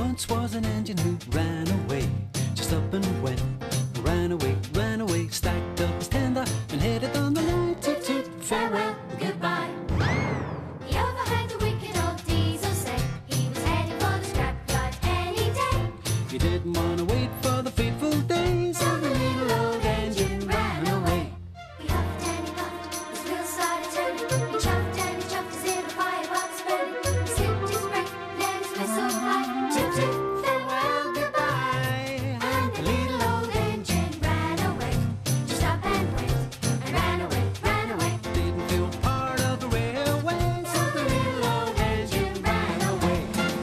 once was an engine who ran away, just up and went. Ran away, stacked up his tender and headed on the line. Toot toot, farewell, goodbye. He overheard the wicked old diesel say he was heading for the scrapyard any day. He didn't want to wait for the fateful days, So the little old engine ran away. He huffed and he puffed, his wheels started turning. He chuffed and he chuffed his little firebox burning. He slipped his brake, let his whistle fly. Toot toot, farewell, goodbye. And the little old engine ran away. Just up and went, and ran away. didn't feel part of the railway. So the little old engine ran away.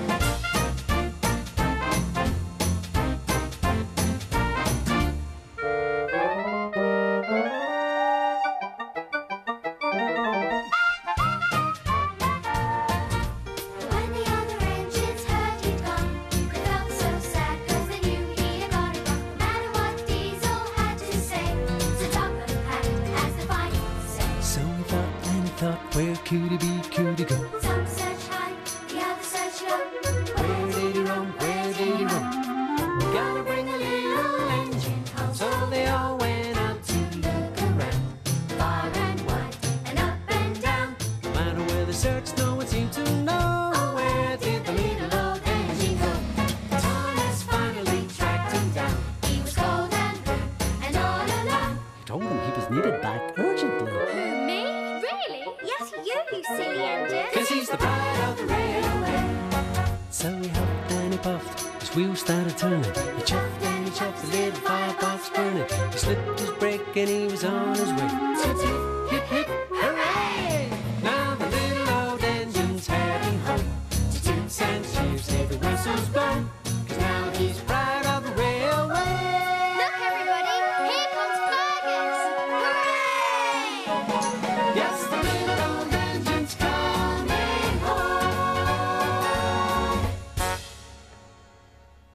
When the other engines heard he'd gone, they felt so sad 'cause they knew he had got it wrong. No matter what Diesel had to say, so top of the hat as the final say. So he thought and he thought, where could he be, could he go? Some searched high, the other searched low. Where did he roam, where did he roam? Gotta bring a little engine home. So they all went out to look around. Far and wide and up and down. No matter where they searched, no one seemed to know. Where did the little old engine go? Thomas finally tracked him down. He was cold and blue and all alone. He told him he was needed back urgently. Who, me? Really? Yes, you silly engine. 'Cause he's the pride of the railway. So he huffed and he puffed, his wheels started turning. He chuffed and he chuffed, the little firebox burning. He slipped his brake and he was on his way. Toot toot,